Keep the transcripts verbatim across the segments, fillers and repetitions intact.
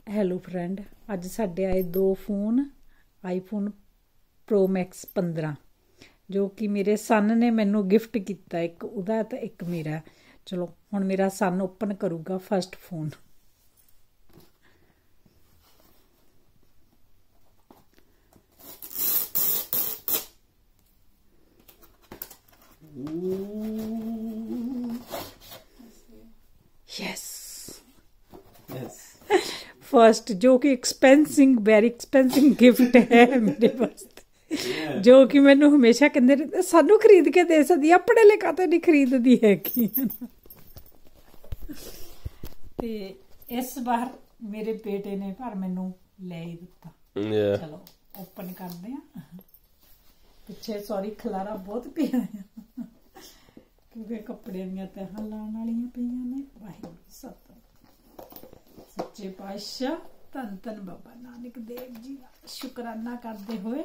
Hello friend, ਅੱਜ ਸਾਡੇ ਆਏ ਦੋ ਫੋਨ ਆਈਫੋਨ ਪ੍ਰੋ ਮੈਕਸ ਪੰਦਰਾਂ ਜੋ ਕਿ ਮੇਰੇ ਸਨ ਨੇ ਮੈਨੂੰ ਗਿਫਟ ਕੀਤਾ। ਇੱਕ ਉਹਦਾ ਤੇ ਇੱਕ ਮੇਰਾ। ਚਲੋ ਹੁਣ ਮੇਰਾ ਸਨ ਓਪਨ ਕਰੂਗਾ ਫਸਟ ਫੋਨ। यस फर्स्ट जो कि एक्सपेंसिव वेरी एक्सपेंसिव गिफ्ट है मेरे वास्ते, जो कि मैनू हमेशा कहते रहते सानू खरीद के दे सकती, अपने लिए काते नहीं खरीदती है कि ते इस बार मेरे बेटे ने पर मैनू ले ही दिता। yeah. चलो ओपन करते हैं। पिछे सॉरी खलारा बहुत पिया क्योंकि कपड़े दियां तह लाने वालियां पियां ने। वाहिगुरू सतनाम सच्चे पातशाह धन धन बाबा नानक देव जी का शुकराना करते हुए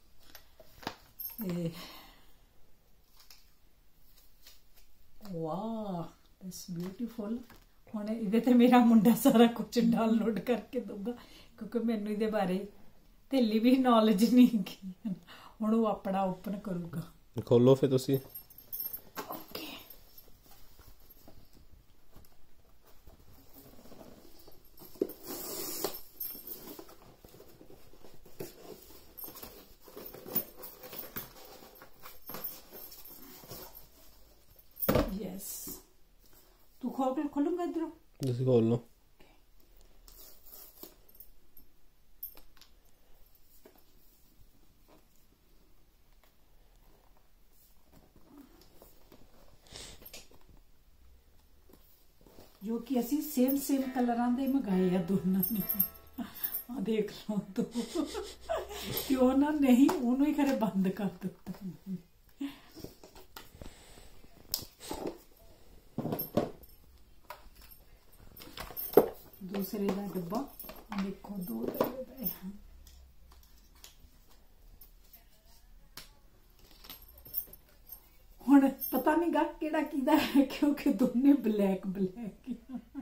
वाह दैट्स ब्यूटीफुल। हुण इहदे ते मेरा मुंडा सारा कुछ डाउनलोड करके दूगा क्योंकि मैनू इहदे बारे थेली भी नॉलेज नहीं की। हुण वो अपना ओपन करूगा। खोलो फिर तुसी। यस तू खोल खोलूंगा इधरों। तुसी खोल लो। जो कि असी सेम सेम कलरां दे मंगाए आ दोनों ने। आ देख लो तो क्यों ना नहीं उन्होंने ही खरे बंद कर दिता। दूसरे का डब्बा देखो दो डब्बे हुण पता नहीं गा केड़ा कीदा है क्योंकि दोने ब्लैक ब्लैक